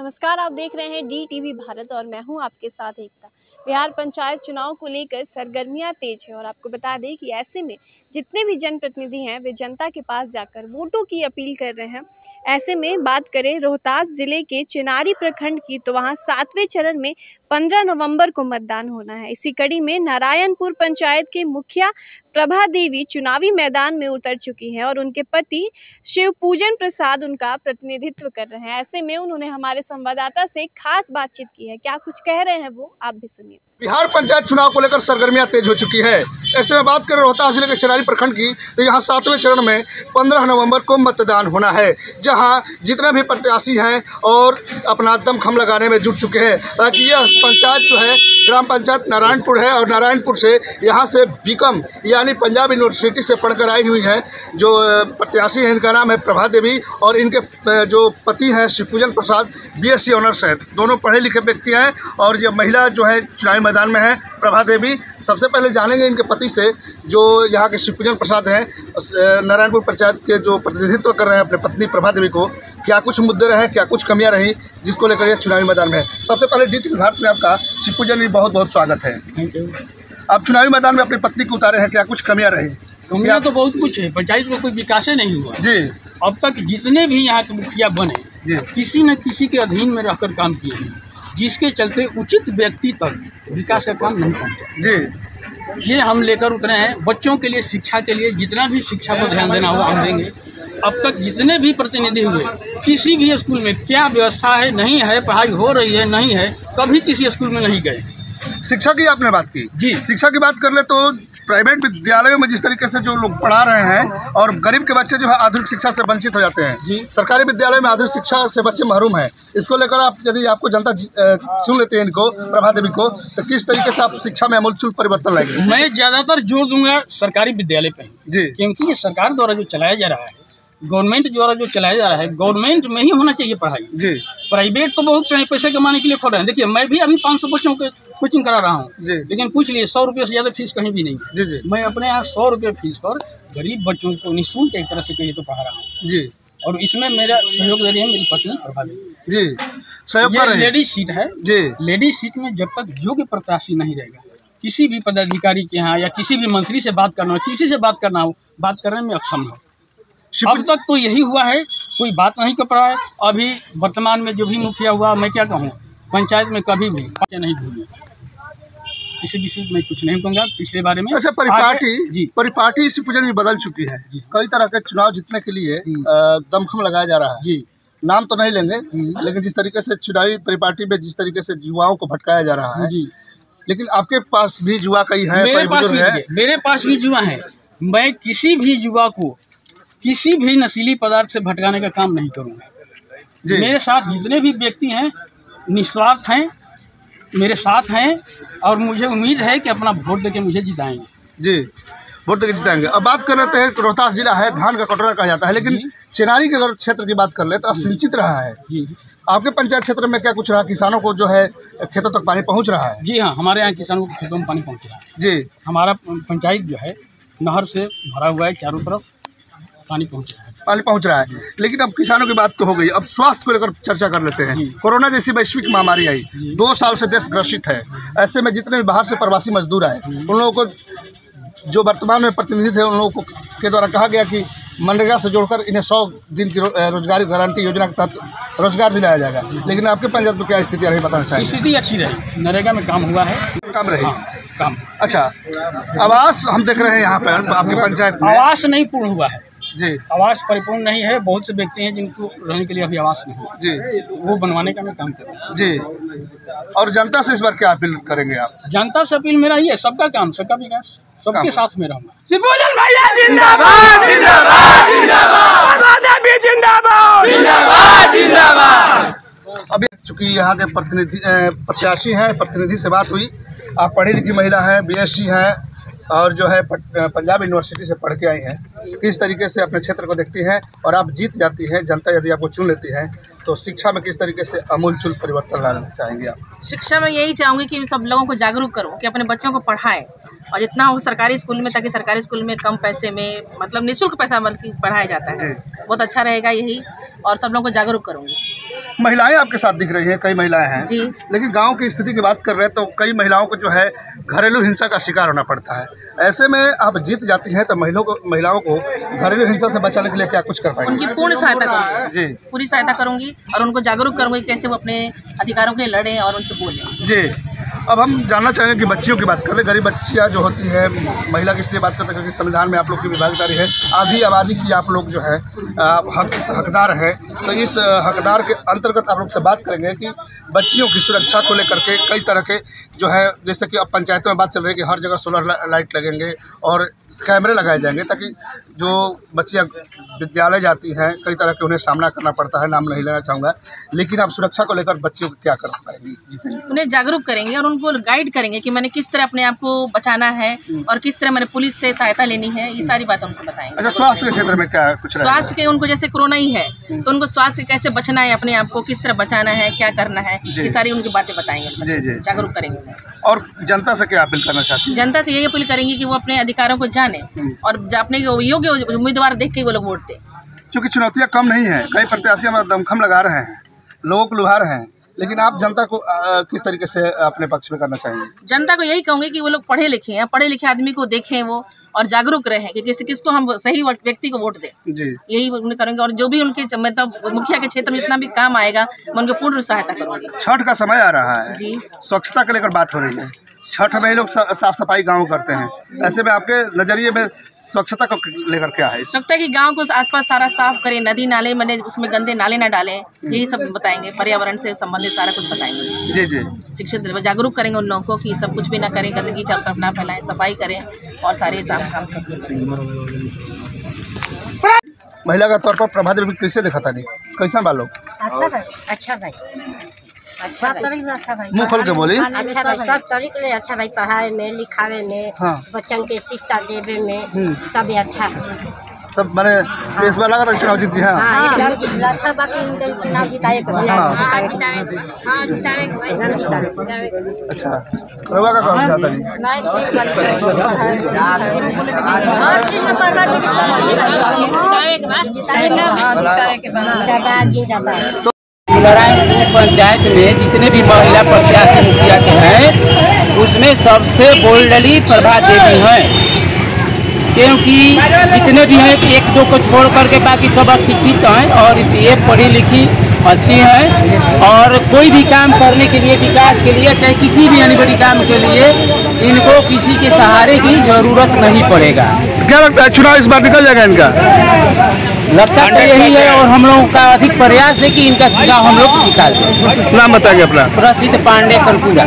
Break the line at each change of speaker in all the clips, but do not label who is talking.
नमस्कार, आप देख रहे हैं DTV भारत और मैं हूं आपके साथ एकता। बिहार पंचायत चुनाव को लेकर सरगर्मियां तेज है और आपको बता दें कि ऐसे में जितने भी जनप्रतिनिधि हैं वे जनता के पास जाकर वोटों की अपील कर रहे हैं। ऐसे में बात करें रोहतास जिले के चिनारी प्रखंड की, तो वहां 7वें चरण में 15 नवंबर को मतदान होना है। इसी कड़ी में नारायणपुर पंचायत के मुखिया प्रभा देवी चुनावी मैदान में उतर चुकी हैं और उनके पति शिवपूजन प्रसाद उनका प्रतिनिधित्व कर रहे हैं। ऐसे में उन्होंने हमारे संवाददाता से खास बातचीत की है। क्या कुछ कह रहे हैं वो आप भी सुनिए।
बिहार पंचायत चुनाव को लेकर सरगर्मियां तेज हो चुकी है। ऐसे में बात करें रोहतास जिले के चिनारी प्रखंड की, तो यहाँ 7वें चरण में 15 नवंबर को मतदान होना है, जहां जितने भी प्रत्याशी हैं और अपना दमखम लगाने में जुट चुके हैं, ताकि यह पंचायत जो है ग्राम पंचायत नारायणपुर है और नारायणपुर से यहाँ से बीकॉम यानी पंजाब यूनिवर्सिटी से पढ़कर आई हुई हैं जो प्रत्याशी हैं। इनका नाम है प्रभा देवी और इनके जो पति हैं शिवपूजन प्रसाद BSc ऑनर्स हैं। दोनों पढ़े लिखे व्यक्ति हैं और ये महिला जो है चुनावी मैदान में है प्रभा देवी। सबसे पहले जानेंगे इनके पति से जो यहाँ के शिवपूजन प्रसाद हैं, नारायणपुर पंचायत के जो प्रतिनिधित्व कर रहे हैं अपने पत्नी प्रभा देवी को, क्या कुछ मुद्दे रहे, क्या कुछ कमियां रही जिसको लेकर ये चुनावी मैदान में है। सबसे पहले DTV भारत में आपका शिवपूजन जी बहुत बहुत स्वागत है।
Thank you.
आप चुनावी मैदान में अपनी पत्नी को उतारे हैं, क्या कुछ कमियां रही?
कमियां तो बहुत कुछ है। पंचायत में कोई विकास नहीं हुआ
जी।
अब तक जितने भी यहाँ के मुखिया बने
जी,
किसी न किसी के अधीन में रहकर काम किए हैं, जिसके चलते उचित व्यक्ति तक विकास का काम नहीं पहुँचा
जी।
ये हम लेकर उतरे हैं। बच्चों के लिए, शिक्षा के लिए जितना भी शिक्षा को ध्यान देना होगा हम देंगे। अब तक जितने भी प्रतिनिधि हुए, किसी भी स्कूल में क्या व्यवस्था है, नहीं है, पढ़ाई हो रही है, नहीं है, कभी किसी स्कूल में नहीं गए।
शिक्षा की आपने बात की
जी।
शिक्षा की बात कर ले तो प्राइवेट विद्यालयों में जिस तरीके से जो लोग पढ़ा रहे हैं और गरीब के बच्चे जो है आधुनिक शिक्षा से वंचित हो जाते हैं
जी।
सरकारी विद्यालय में आधुनिक शिक्षा से बच्चे महरूम हैं। इसको लेकर आप यदि आपको जनता चुन लेते हैं इनको प्रभा देवी को, तो किस तरीके से आप शिक्षा में आमूल परिवर्तन लाएंगे?
मैं ज़्यादातर जोर दूंगा सरकारी विद्यालय पर
जी,
क्योंकि ये सरकार द्वारा जो चलाया जा रहा है, गवर्नमेंट द्वारा जो चलाया जा रहा है, गवर्नमेंट में ही होना चाहिए पढ़ाई।
जी।
प्राइवेट तो बहुत सारे पैसे कमाने के लिए खोल रहे हैं। देखिए, मैं भी अभी 500 बच्चों के कोचिंग करा रहा हूँ, लेकिन पूछ लिए 100 रुपये से ज़्यादा फीस कहीं भी नहीं है।
जी, जी।
मैं अपने यहाँ 100 रुपये फीस पर गरीब बच्चों को निःशुल्क एक तरह से कहिए तो पढ़ा रहा हूँ
जी।
और इसमें मेरा सहयोग दे रही है मेरी पत्नी प्रभा देवी
जी। सहयोग कर रहे हैं।
लेडीज सीट है
जी।
लेडीज सीट में जब तक योग्य प्रत्याशी नहीं रहेगा, किसी भी पदाधिकारी के यहाँ या किसी भी मंत्री से बात करना हो, किसी से बात करना हो, बात करने में अक्षम हो। अब तक तो यही हुआ है, कोई बात नहीं कर रहा है। अभी वर्तमान में जो भी मुखिया हुआ, मैं क्या कहूँ, पंचायत में कभी भी नहीं भूली। इसी विषय में कुछ नहीं कहूँगा पिछले बारे में।
अच्छा, परिपाटी शिवपूजन भी बदल चुकी है। कई तरह के चुनाव जीतने के लिए दमखम लगाया जा रहा है जी। नाम तो नहीं लेंगे, लेकिन जिस तरीके से चुनावी परिपाटी में जिस तरीके से युवाओं को भटकाया जा रहा है जी। लेकिन आपके पास भी युवा कई है, मेरे
पास भी युवा है। मैं किसी भी युवा को किसी भी नशीली पदार्थ से भटकाने का काम नहीं करूँगा। मेरे साथ जितने भी व्यक्ति हैं निस्वार्थ हैं, मेरे साथ हैं और मुझे उम्मीद है कि अपना वोट देके मुझे जिताएंगे। जी,
वोट देके जिताएंगे। अब बात कर रहे हैं रोहतास जिला है, धान का कटोरा कहा जाता है, लेकिन चिनारी के अगर क्षेत्र की बात कर ले तो सिंचित रहा है। आपके पंचायत क्षेत्र में क्या कुछ रहा? किसानों को जो है खेतों तक पानी पहुँच रहा है?
जी हाँ, हमारे यहाँ किसानों को खेतों में पानी पहुँच रहा है
जी।
हमारा पंचायत जो है नहर से भरा हुआ है, चारों तरफ पानी पहुँच रहा है। लेकिन अब किसानों की बात तो हो गई, अब स्वास्थ्य को लेकर चर्चा कर लेते हैं। कोरोना जैसी वैश्विक महामारी आई, 2 साल से देश ग्रसित है। ऐसे में जितने भी बाहर से प्रवासी मजदूर आए, उन लोगों को जो वर्तमान में प्रतिनिधि थे उन लोगों के द्वारा कहा गया कि मनरेगा से जोड़कर इन्हें 100 दिन की रोजगार गारंटी योजना के तहत रोजगार दिलाया जाएगा। लेकिन आपके पंचायत में क्या स्थिति रही बताना चाहिए? स्थिति अच्छी रही, नरेगा में काम हुआ है,
काम रही।
काम
अच्छा, आवास हम देख रहे हैं यहाँ पर आपकी पंचायत में
आवास नहीं पूर्ण हुआ है
जी।
आवास परिपूर्ण नहीं है। बहुत से व्यक्ति हैं जिनको रहने के लिए अभी आवास नहीं है जी, वो बनवाने का मैं काम कर रहा हूँ
जी। और जनता से इस बार क्या अपील करेंगे आप?
जनता से अपील मेरा ये, सबका काम, सबका विकास, सबके साथ में रहूँगा।
शिवपूजन भैया जिंदाबाद, जिंदाबाद, जिंदाबाद, जिंदाबाद, जिंदाबाद, जिंदाबाद।
अभी चूंकि यहाँ के प्रत्याशी हैं, प्रतिनिधि से बात हुई। आप पढ़ी लिखी महिला हैं, BSc हैं और जो है पंजाब यूनिवर्सिटी से पढ़ के आई हैं। किस तरीके से अपने क्षेत्र को देखती हैं और आप जीत जाती हैं, जनता यदि आपको चुन लेती है तो शिक्षा में किस तरीके से आमूलचूल परिवर्तन लाना चाहेंगे आप?
शिक्षा में यही चाहूँगी कि सब लोगों को जागरूक करो कि अपने बच्चों को पढ़ाएं और जितना हो सरकारी स्कूल में, ताकि सरकारी स्कूल में कम पैसे में मतलब निःशुल्क पैसा पढ़ाया जाता है, बहुत अच्छा रहेगा यही। और सब लोगों को जागरूक करूँगी।
महिलाएं आपके साथ दिख रही हैं, कई महिलाएं हैं
जी,
लेकिन गांव की स्थिति की बात कर रहे हैं तो कई महिलाओं को जो है घरेलू हिंसा का शिकार होना पड़ता है। ऐसे में आप जीत जाती हैं तो महिलाओं को घरेलू हिंसा से बचाने के लिए क्या कुछ कर पाएंगे?
उनकी पूर्ण सहायता करूँगी
जी,
पूरी सहायता करूँगी और उनको जागरूक करूँगी कैसे वो अपने अधिकारों के लिए लड़ें और उनसे बोलें।
जी। अब हम जानना चाहेंगे कि बच्चियों की बात कर ले। गरीब बच्चियाँ जो होती है, महिला की इसलिए बात करते हैं क्योंकि संविधान में आप लोग की भी भागीदारी है, आधी आबादी की आप लोग जो है हकदार है। तो इस हकदार के अंतर्गत आप लोग से बात करेंगे कि बच्चियों की सुरक्षा को लेकर के कई तरह के जो है, जैसे कि अब पंचायतों में बात चल रही है कि हर जगह सोलर लाइट लगेंगे और कैमरे लगाए जाएंगे ताकि जो बच्चियाँ विद्यालय जाती हैं कई तरह के उन्हें सामना करना पड़ता है, नाम नहीं लेना चाहूँगा, लेकिन आप सुरक्षा को लेकर बच्चियों को क्या कर पाएंगी?
उन्हें जागरूक करेंगे और उनको गाइड करेंगे कि मैंने किस तरह अपने आप को बचाना है और किस तरह मैंने पुलिस से सहायता लेनी है, ये सारी बातें उनसे बताएंगे।
अच्छा, स्वास्थ्य के क्षेत्र में क्या कुछ?
स्वास्थ्य के उनको जैसे कोरोना ही है तो उनको स्वास्थ्य कैसे बचना है, अपने आप को किस तरह बचाना है, क्या करना है, ये सारी उनकी बातें बताएंगे, जागरूक करेंगे।
और जनता से क्या अपील करना चाहती है?
जनता से यही अपील करेंगी कि वो अपने अधिकारों को जाने और अपने योग्य उम्मीदवार देख के वो लोग वोट दें।
क्योंकि चुनौतियाँ कम नहीं है, कई प्रत्याशी हमारा दमखम लगा रहे हैं, लोगों को लुभा रहे हैं, लेकिन आप जनता को किस तरीके से अपने पक्ष में करना चाहेंगे? जनता
को यही कहूँगी कि वो लोग पढ़े लिखे हैं, पढ़े लिखे आदमी को देखें वो और जागरूक रहें कि किसको हम सही व्यक्ति को वोट दें।
जी,
यही उन्हें करेंगे और जो भी उनके मतलब मुखिया के क्षेत्र में जितना भी काम आएगा मैं उनको पूर्ण सहायता करूँगी।
छठ का समय आ रहा है
जी,
स्वच्छता को लेकर बात हो रही है, छठ में ही लोग साफ सफाई गाँव करते हैं, ऐसे में आपके नज़रिए में स्वच्छता को लेकर क्या है?
स्वच्छता की गांव को आसपास सारा साफ करें, नदी नाले मैंने उसमें गंदे नाले ना डालें, यही सब बताएंगे, पर्यावरण से संबंधित सारा कुछ बताएंगे।
जी जी,
शिक्षित जागरूक करेंगे उन लोगों को कि सब कुछ भी ना करें, गंदगी चारों तरफ ना फैलाएं, सफाई करें और सारे काम सबसे करें।
महिला का तौर पर प्रभात देवी कैसे देखा था? नहीं कैसा बालों?
अच्छा भाई, अच्छा भाई, अच्छा भाई,
मुँह खोल के बोली।
अच्छा भाई, सब तरीके अच्छा भाई, पढ़ाई में, लिखावे में, बच्चन के शिक्षा देवे में सब अच्छा है।
तब मैंने इस बार लगा था चुनाव जीती है। अच्छा, रवा का काम चाहता नहीं।
पंचायत में जितने भी महिला प्रत्याशी मुखिया के हैं उसमें सबसे बोल्डली प्रभात देवी हैं, क्योंकि जितने भी हैं एक दो को छोड़ करके बाकी सब अशिक्षित हैं और ये पढ़ी लिखी अच्छी हैं और कोई भी काम करने के लिए, विकास के लिए, चाहे किसी भी बड़ी काम के लिए इनको किसी के सहारे की जरूरत नहीं पड़ेगा।
क्या लगता है चुनाव इस बार निकल जाएगा इनका?
लगता तो यही है और हम लोगों का अधिक प्रयास है कि इनका चुनाव हम लोग निकाल दें।
नाम बताएंगे अपना?
प्रसिद्ध पांडे कलपुरा।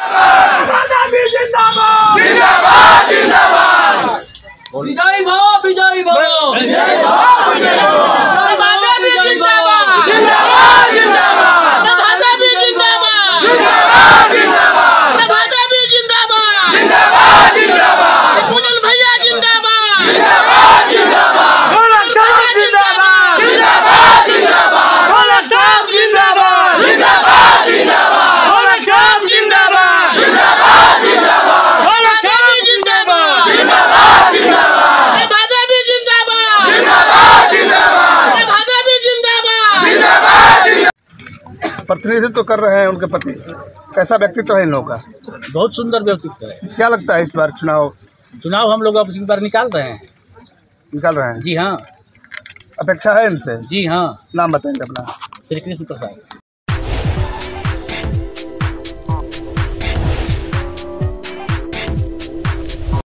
विजय भाव, विजय भाव, विजय भाव, विजय भाव, जिंदाबाद, जिंदाबाद, जिंदाबाद, जिंदाबाद, जिंदाबाद, जिंदाबाद, जिंदाबाद, जिंदाबाद, पूजन भैया जिंदाबाद, जिंदाबाद, जिंदाबाद, ढोलक साहब जिंदाबाद, जिंदाबाद, जिंदाबाद, ढोलक साहब जिंदाबाद, जिंदाबाद, जिंदाबाद, ढोलक साहब जिंदाबाद, जिंदाबाद, जिंदाबाद, ढोलक साहब जिंदाबाद, जिंदाबाद, जिंदाबाद,
प्रतिनिधित्व तो कर रहे हैं उनके पति, कैसा व्यक्तित्व है इन लोगों का?
बहुत सुंदर व्यक्तित्व है।
क्या लगता है इस बार चुनाव
हम लोग अब इस बार निकाल रहे हैं?
जी हाँ,
अपेक्षा है इनसे?
जी हाँ।
नाम बताएंगे अपना?
श्री कृष्ण प्रसाद।